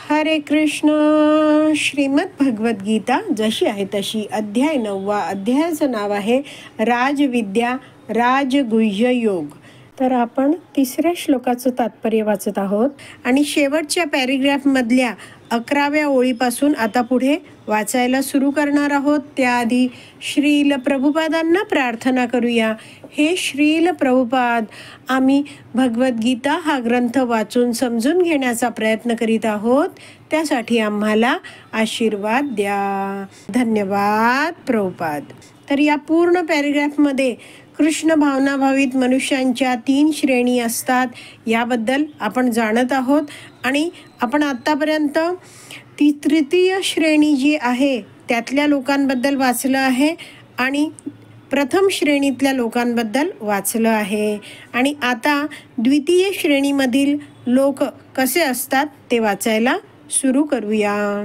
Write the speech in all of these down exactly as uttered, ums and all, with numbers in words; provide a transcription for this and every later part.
हरे कृष्ण. श्रीमद भगवद गीता जशी आहे तशी, अध्याय नववा. अध्यायाचं नाव आहे राजविद्या राजगुह्य योग. तर आपण तिसऱ्या श्लोकाचं तात्पर्य वाचत आहोत आणि शेवटच्या पॅरेग्राफ मधल्या अकराव्या ओळीपासून आता पुढे वाचायला सुरू करणार आहोत. त्याआधी श्रील प्रभुपादांना प्रार्थना करूया. हे श्रील प्रभुपाद, आम्ही भगवद्गीता हा ग्रंथ वाचून समजून घेण्याचा प्रयत्न करीत आहोत, त्यासाठी आम्हाला आशीर्वाद द्या. धन्यवाद प्रभुपाद. तर या पूर्ण पॅरेग्राफमध्ये कृष्ण भावनाभावित मनुष्यांच्या तीन श्रेणी असतात याबद्दल आपण जाणत आहोत आणि आपण आत्तापर्यंत ती तृतीय श्रेणी जी आहे त्यातल्या लोकांबद्दल वाचलं आहे आणि प्रथम श्रेणीतल्या लोकांबद्दल वाचलं आहे आणि आता द्वितीय श्रेणीमधील लोक कसे असतात ते वाचायला सुरू करूया.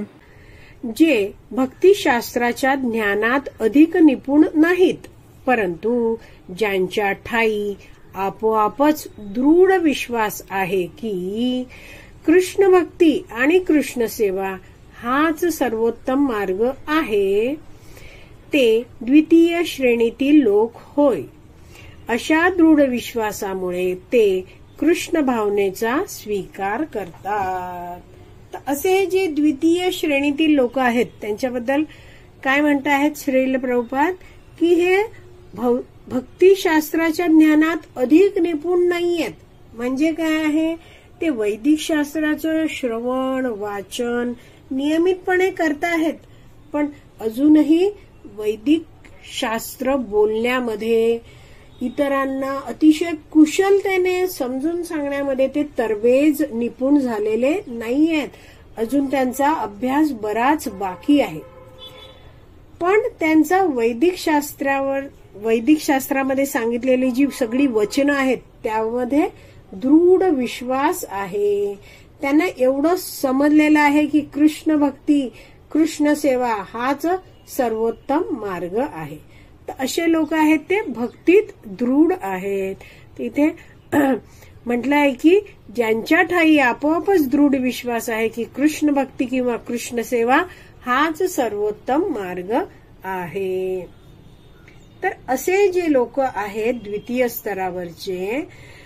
जे भक्तिशास्त्राच्या ज्ञानात अधिक निपुण नाहीत, परंतु ज्यांच्या ठाई आपोआपच दृढ विश्वास आहे की कृष्ण भक्ती आणि कृष्ण सेवा हाच सर्वोत्तम मार्ग आहे, ते द्वितीय श्रेणीतील लोक होय. अशा दृढ विश्वासामुळे ते कृष्ण भावनेचा स्वीकार करतात. तर असे जे द्वितीय श्रेणीतील लोक आहेत त्यांच्याबद्दल काय म्हणत आहेत श्रील प्रभुपाद की हे भक्तिशास्त्राच्या ज्ञानात अधिक निपुण नाहीयेत. म्हणजे काय आहे, ते वैदिक शास्त्राचं श्रवण वाचन नियमितपणे करताहेत, पण अजूनही वैदिक शास्त्र बोलण्यामध्ये इतरांना अतिशय कुशलतेने समजून सांगण्यामध्ये ते तरबेज निपुण झालेले नाहीयेत. अजून त्यांचा अभ्यास बराच बाकी आहे. पण त्यांचा वैदिक शास्त्रावर वैदिक शास्त्रामध्ये सांगितलेली जी सगळी वचनं आहेत त्यामध्ये दृढ विश्वास आहे. त्यांना एवढं समजलेलं आहे की कृष्ण भक्ती कृष्ण सेवा हाच सर्वोत्तम मार्ग आहे. तर असे लोक आहेत ते भक्तीत दृढ आहेत. तिथे म्हटलं आहे की ज्यांच्या ठाई आपोआपच दृढ विश्वास आहे की कृष्ण भक्ती किंवा कृष्ण सेवा हाच सर्वोत्तम मार्ग आहे. तर असे जे लोक आहेत द्वितीय स्तरावरचे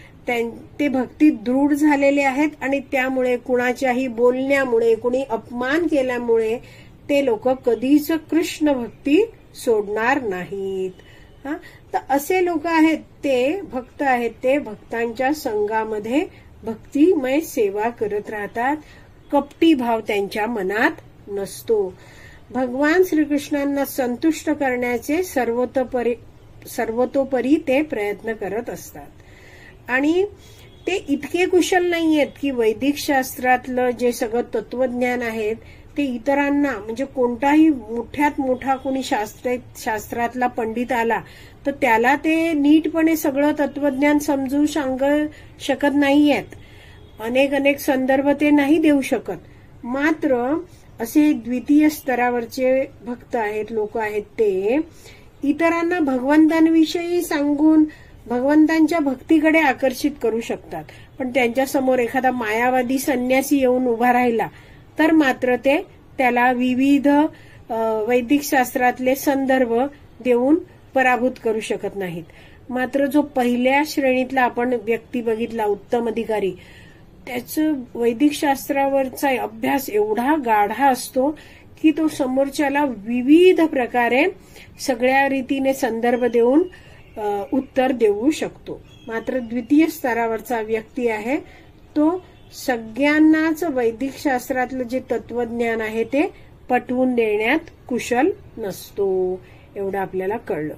ते भक्तीत दृढ झालेले आहेत आणि त्यामुळे कुणाच्याही बोलण्यामुळे कुणी अपमान केल्यामुळे ते लोक कधीच कृष्ण भक्ती सोडणार नाहीत. हा, तर असे लोक आहेत ते भक्त आहेत ते भक्तांच्या संघामध्ये भक्तिमय सेवा करत राहतात. कपटी भाव त्यांच्या मनात नसतो. भगवान श्रीकृष्णांना संतुष्ट करण्याचे सर्वतोपरी सर्वतोपरी ते प्रयत्न करत असतात आणि ते इतके कुशल नाहीयेत की वैदिक शास्त्रातलं जे सगळं तत्वज्ञान आहे ते इतरांना, म्हणजे कोणताही मोठ्यात मोठा कोणी शास्त्र शास्त्रातला पंडित आला तर त्याला ते नीटपणे सगळं तत्वज्ञान समजू सांगू शकत नाहीयेत. अनेक अनेक संदर्भ ते नाही देऊ शकत. मात्र असे द्वितीय स्तरावरचे भक्त आहेत लोक आहेत ते इतरांना भगवंतांविषयी सांगून भगवंतांच्या भक्तीकडे आकर्षित करू शकतात. पण त्यांच्या समोर एखादा मायावादी संन्यासी येऊन उभा राहिला तर मात्र ते त्याला विविध वैदिक शास्त्रातले संदर्भ देऊन पराभूत करू शकत नाहीत. मात्र जो पहिल्या श्रेणीतला आपण व्यक्ती बघितला उत्तम अधिकारी, त्याचं वैदिक शास्त्रावरचा अभ्यास एवढा गाढा असतो की तो समोरच्याला विविध प्रकारे सगळ्या रीतीने संदर्भ देऊन उत्तर देऊ शकतो. मात्र द्वितीय स्तरावरचा व्यक्ती आहे तो सगळ्यांनाच वैदिक शास्त्रातलं जे तत्वज्ञान आहे ते पटवून देण्यात कुशल नसतो. एवढं आपल्याला कळलं.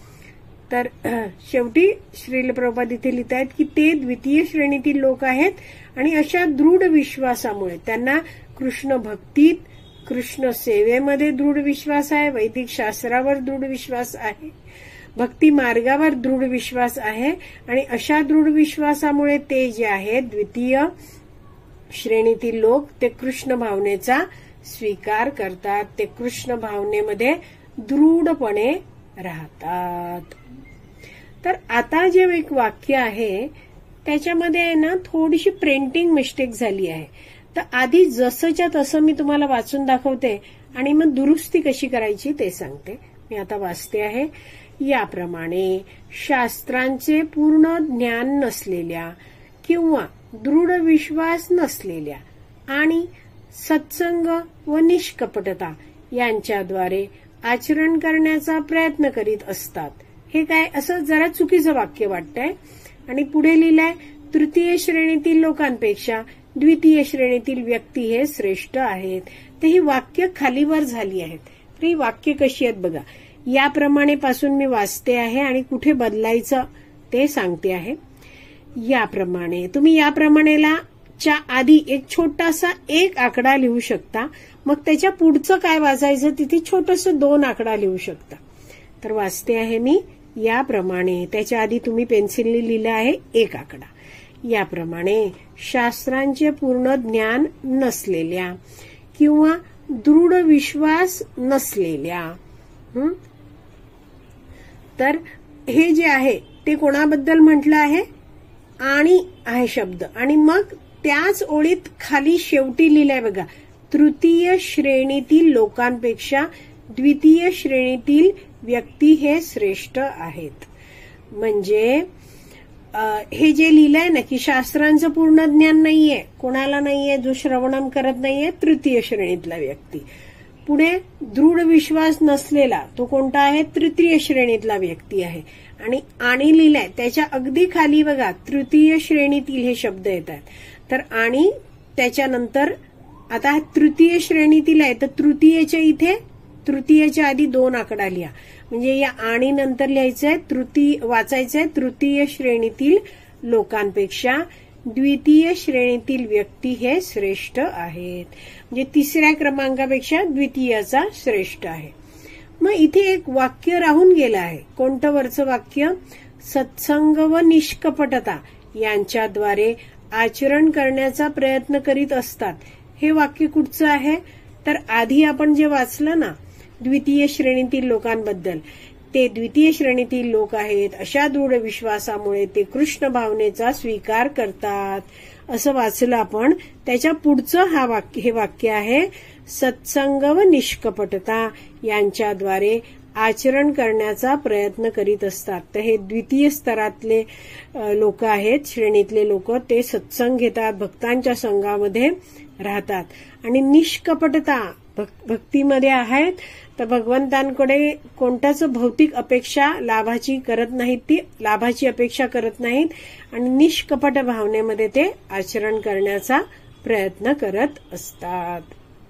तर शेवटी श्रील प्रभुपाद इथे लिहित आहेत की ते द्वितीय श्रेणीतील लोक आहेत आणि अशा दृढ विश्वासामुळे त्यांना कृष्ण भक्तीत कृष्ण सेवेमध्ये दृढ विश्वास आहे, वैदिक शास्त्रावर दृढ विश्वास आहे, भक्ती मार्गावर दृढ विश्वास आहे आणि अशा दृढ विश्वासामुळे ते जे आहे द्वितीय श्रेणीतील लोक ते कृष्ण भावनेचा स्वीकार करतात. ते कृष्ण भावनेमध्ये दृढपणे राहतात. तर आता जे एक वाक्य आहे त्याच्यामध्ये आहे ना थोडीशी प्रिंटिंग मिस्टेक झाली आहे. तर आधी जसंच्या तसं मी तुम्हाला वाचून दाखवते आणि मग दुरुस्ती कशी करायची ते सांगते. मी आता वाचते आहे. याप्रमाणे शास्त्रांचे पूर्ण ज्ञान नसलेल्या किंवा दृढ विश्वास नसलेल्या आणि सत्संग व निष्कपटता यांच्याद्वारे आचरण करण्याचा प्रयत्न करीत असतात. हे काय असं जरा चुकीचं वाक्य वाटतंय. आणि पुढे लिहिलंय, तृतीय श्रेणीतील लोकांपेक्षा द्वितीय श्रेणीतील व्यक्ती हे श्रेष्ठ आहेत. तर ही वाक्य खालीवर झाली आहेत. तर ही वाक्य कशी आहेत बघा. याप्रमाणे पासून मी वाचते आहे आणि कुठे बदलायचं ते सांगते आहे. याप्रमाणे तुम्ही याप्रमाणेला च्या आधी एक छोटासा एक आकडा लिहू शकता. मग त्याच्या पुढचं काय वाचायचं तिथे छोटंसं दोन आकडा लिहू शकता. तर वाचते आहे मी. याप्रमाणे त्याच्या आधी तुम्ही पेन्सिलने लिहिलं आहे एक आकडा. याप्रमाणे शास्त्रांचे पूर्ण ज्ञान नसलेल्या किंवा दृढ विश्वास नसलेल्या. तर हे जे आहे ते कोणाबद्दल म्हटलं आहे, आणि आहे शब्द, आणि मग त्याच ओळीत खाली शेवटी लिहिलंय बघा, तृतीय श्रेणीतील लोकांपेक्षा द्वितीय श्रेणीतील व्यक्ती हे श्रेष्ठ आहेत. म्हणजे हे जे लिहिलंय ना की शास्त्रांचं पूर्ण ज्ञान नाहीये, कोणाला नाहीये, जो श्रवणम करत नाहीये, तृतीय श्रेणीतला व्यक्ती. पुढे दृढ विश्वास नसलेला तो कोणता आहे, तृतीय श्रेणीतला व्यक्ती आहे. आणि आणि लिहिलंय त्याच्या अगदी खाली बघा तृतीय श्रेणीतील हे शब्द येत आहेत. तर आणि त्याच्यानंतर आता तृतीय श्रेणीतील आहे, तर तृतीयच्या इथे तृतीयच्या आधी दोन आकडा लिहा. म्हणजे या आणि नंतर लिहायचंय तृतीय वाचायचंय तृतीय श्रेणीतील लोकांपेक्षा द्वितीय श्रेणीतील व्यक्ती हे श्रेष्ठ आहेत. म्हणजे तिसऱ्या क्रमांकापेक्षा द्वितीयाचा श्रेष्ठ आहे. मग इथे एक वाक्य राहून गेलं आहे. कोणतं वरचं वाक्य, सत्संग व निष्कपटता यांच्याद्वारे आचरण करण्याचा प्रयत्न करीत असतात. हे वाक्य कुठचं आहे, तर आधी आपण जे वाचलं ना द्वितीय श्रेणीतील लोकांबद्दल, ते द्वितीय श्रेणीतील लोक आहेत. अशा दृढ विश्वासामुळे ते कृष्ण भावनेचा स्वीकार करतात असं वाचलं आपण. त्याच्या पुढचं हा वाक्य हे वाक्य आहे, सत्संग व निष्कपटता यांच्याद्वारे आचरण करण्याचा प्रयत्न करीत असतात. तर हे द्वितीय स्तरातले लोक आहेत, श्रेणीतले लोक. ते सत्संग घेतात, भक्तांच्या संघामध्ये राहतात. आणि निष्कपटता भक्तीमध्ये आहेत, तर भगवंतांकडे कोणत्याच भौतिक अपेक्षा लाभाची करत नाहीत, ती लाभाची अपेक्षा करत नाहीत. आणि निष्कपट भावनेमध्ये ते आचरण करण्याचा प्रयत्न करत असतात.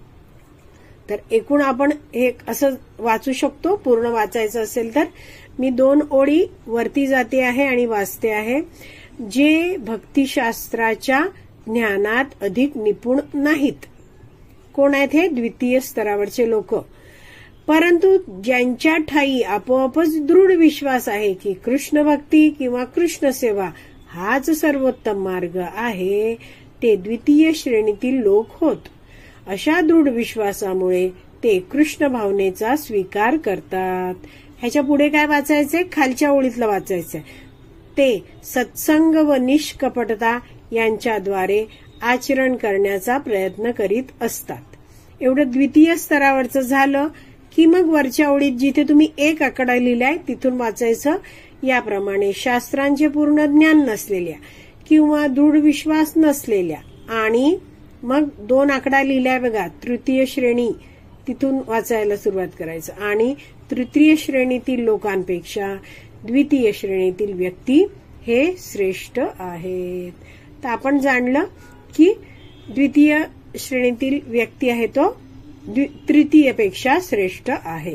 तर एकूण आपण हे असं वाचू शकतो. पूर्ण वाचायचं असेल तर मी दोन ओळी वरती जाते आहे आणि वाचते आहे. जे भक्तिशास्त्राच्या ज्ञानात अधिक निपुण नाहीत, कोण आहेत हे, द्वितीय स्तरावरचे लोक, परंतु ज्यांच्या ठाई आपोआपच दृढ विश्वास आहे की कृष्ण भक्ती किंवा कृष्ण सेवा हाच सर्वोत्तम मार्ग आहे, ते द्वितीय श्रेणीतील लोक होत. अशा दृढ विश्वासामुळे ते कृष्ण भावनेचा स्वीकार करतात. ह्याच्या पुढे काय वाचायचंय, खालच्या ओळीतलं वाचायचंय, ते सत्संग व निष्कपटता यांच्याद्वारे आचरण करण्याचा प्रयत्न करीत असतात. एवढं द्वितीय स्तरावरचं झालं की मग वरच्या ओळीत जिथे तुम्ही एक आकडा लिहिलाय तिथून वाचायचं. याप्रमाणे शास्त्रांचे पूर्ण ज्ञान नसलेल्या किंवा दृढ विश्वास नसलेल्या, आणि मग दोन आकडा लिहिलाय बघा तृतीय श्रेणी, तिथून वाचायला सुरुवात करायचं. आणि तृतीय श्रेणीतील लोकांपेक्षा द्वितीय श्रेणीतील व्यक्ती हे श्रेष्ठ आहेत. तर आपण जाणलं की द्वितीय श्रेणीतील व्यक्ती आहे तो तृतीयपेक्षा श्रेष्ठ आहे.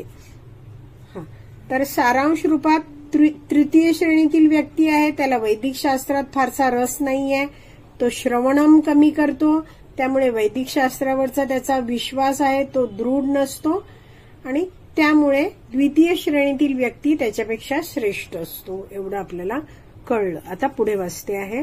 तर सारांश रूपात तृतीय श्रेणीतील व्यक्ती आहे त्याला वैदिक शास्त्रात फारसा रस नाहीये, तो श्रवणम कमी करतो, त्यामुळे वैदिक शास्त्रावरचा त्याचा विश्वास आहे तो दृढ नसतो, आणि त्यामुळे द्वितीय श्रेणीतील व्यक्ती त्याच्यापेक्षा श्रेष्ठ असतो. एवढं आपल्याला कळलं. आता पुढे वाचते आहे.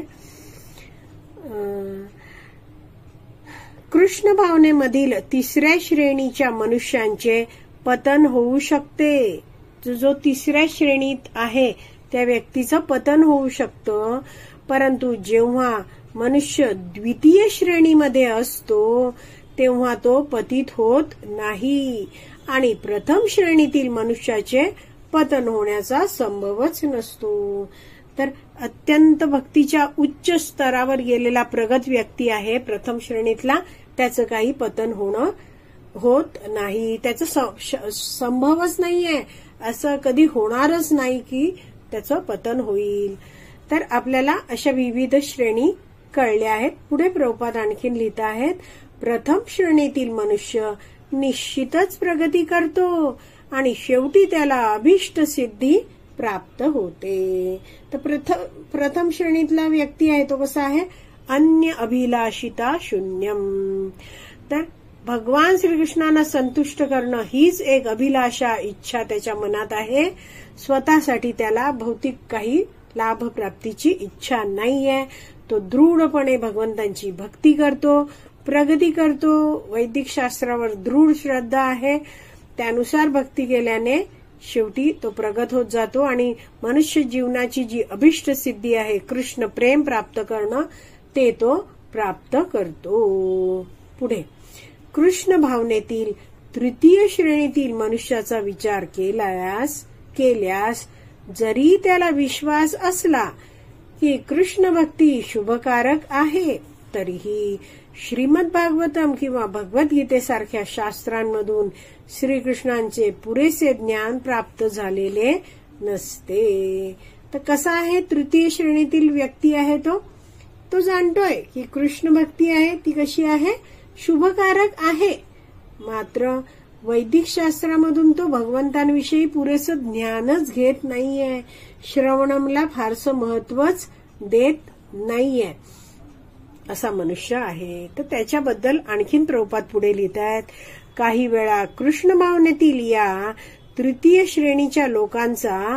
कृष्ण भावनेमधील तिसऱ्या श्रेणीच्या मनुष्यांचे पतन होऊ शकते. जो तिसऱ्या श्रेणीत आहे त्या व्यक्तीचं पतन होऊ शकतं. परंतु जेव्हा मनुष्य द्वितीय श्रेणीमध्ये असतो तेव्हा तो पतित होत नाही आणि प्रथम श्रेणीतील मनुष्याचे पतन होण्याचा संभवच नसतो. तर अत्यंत भक्तीच्या उच्च स्तरावर गेलेला प्रगत व्यक्ती आहे प्रथम श्रेणीतला, त्याचं काही पतन होणं होत नाही, त्याचं संभवच नाहीये, असं कधी होणारच नाही की त्याचं पतन होईल. तर आपल्याला अशा विविध श्रेणी कळल्या आहेत. पुढे प्रभुपाद आणखीन लिहित आहेत, प्रथम श्रेणीतील मनुष्य निश्चितच प्रगती करतो आणि शेवटी त्याला अभिष्ट सिद्धी प्राप्त होते. तर प्रथम प्रथम श्रेणीतला व्यक्ती आहे तो कसा आहे, अन्य अभिलाषिता शून्यम. तर भगवान श्रीकृष्णांना संतुष्ट करणं हीच एक अभिलाषा इच्छा त्याच्या मनात आहे. स्वतःसाठी त्याला भौतिक काही लाभ प्राप्तीची इच्छा नाहीये. तो दृढपणे भगवंतांची भक्ती करतो, प्रगती करतो, वैदिक शास्त्रावर दृढ श्रद्धा आहे, त्यानुसार भक्ती केल्याने शेवटी तो प्रगत होत जातो आणि मनुष्य जीवनाची जी अभिष्ट सिद्धी आहे कृष्ण प्रेम प्राप्त करणं ते तो प्राप्त करतो. पुढे कृष्ण भावनेतील तृतीय श्रेणीतील मनुष्याचा विचार केल्यास केल्यास जरी त्याला विश्वास असला की कृष्ण भक्ती शुभकारक आहे तरीही श्रीमद भागवतम किंवा भगवद्गीतेसारख्या शास्त्रांमधून श्रीकृष्णांचे पुरेसे ज्ञान प्राप्त झालेले नसते. तर कसा आहे तृतीय श्रेणीतील व्यक्ती आहे तो तो जाणतोय की कृष्ण भक्ती आहे ती कशी आहे, शुभकारक आहे, मात्र वैदिक शास्त्रामधून तो भगवंतांविषयी पुरेसं ज्ञानच घेत नाहीये, श्रवणमला फारसं महत्वच देत नाहीये असा मनुष्य आहे. तर त्याच्याबद्दल आणखीन प्रभुपाद पुढे लिहित आहेत, काही वेळा कृष्ण भावनेतील या तृतीय श्रेणीच्या लोकांचा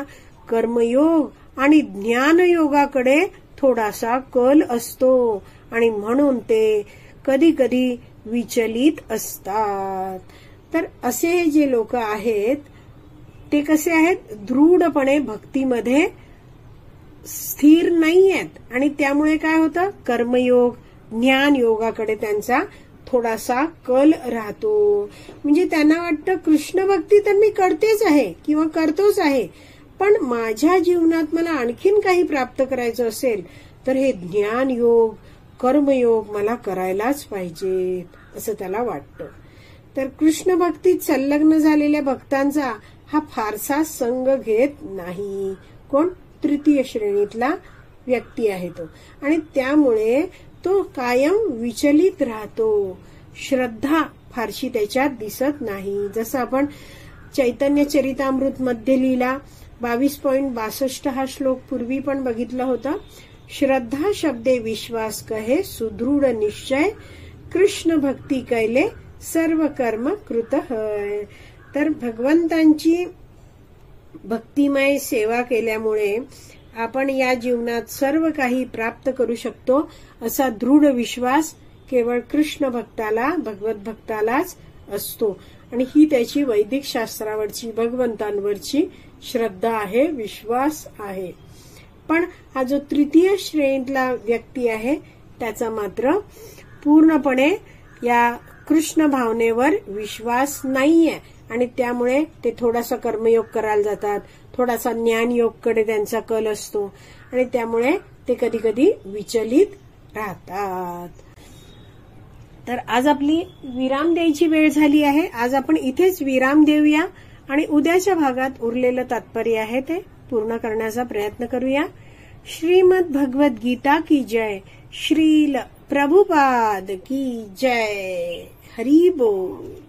कर्मयोग आणि ज्ञानयोगाकडे थोडासा कल असतो आणि म्हणून ते कधी कधी विचलित असतात. तर असे जे लोक आहेत ते कसे आहेत, दृढपणे भक्तीमध्ये स्थिर नाही आहेत आणि त्यामुळे काय होतं, कर्मयोग ज्ञान योगाकडे त्यांचा थोडासा कल राहतो. म्हणजे त्यांना वाटतं कृष्ण भक्ती तर मी करतेच आहे किंवा करतोच आहे, पण माझ्या जीवनात मला आणखीन काही प्राप्त करायचं असेल तर हे ज्ञान योग कर्मयोग मला करायलाच पाहिजेत असं त्याला वाटतं. तर कृष्ण भक्तीत संलग्न झालेल्या भक्तांचा हा फारसा संग घेत नाही. कोण, तृतीय श्रेणीतला व्यक्ती आहे तो, आणि त्यामुळे तो कायम विचलित राहतो, श्रद्धा फारशी त्याच्यात दिसत नाही. जसं आपण चैतन्य चरितामृत मध्ये लिहिला बावीस पॉइंट बासष्ट हा श्लोक पूर्वी पण बघितला होता, श्रद्धा शब्दे विश्वास कहे सुदृढ निश्चय कृष्ण भक्ती कैले सर्व कर्म कृत है. तर भगवंतांची भक्तिमय सेवा केल्यामुळे आपण या जीवनात सर्व काही प्राप्त करू शकतो असा दृढ विश्वास केवळ कृष्ण भक्ताला भगवत भक्तालाच असतो आणि ही त्याची वैदिक शास्त्रावरची भगवंतांवरची श्रद्धा आहे, विश्वास आहे. पण हा जो तृतीय श्रेणीतला व्यक्ती आहे त्याचा मात्र पूर्णपणे या कृष्ण भावनेवर विश्वास नाहीये आणि त्यामुळे ते थोडासा कर्मयोग करायला जातात, थोडासा ज्ञानयोगकडे त्यांचा कल असतो आणि त्यामुळे ते कधी कधी विचलित राहतात. तर आज आपली विराम द्यायची वेळ झाली आहे. आज आपण इथेच विराम देऊया आणि उद्याच्या भागात उरलेलं तात्पर्य आहे ते पूर्ण करण्याचा प्रयत्न करूया. श्रीमद भगवद गीता की जय. श्रील प्रभुपाद की जय. हरी बोल.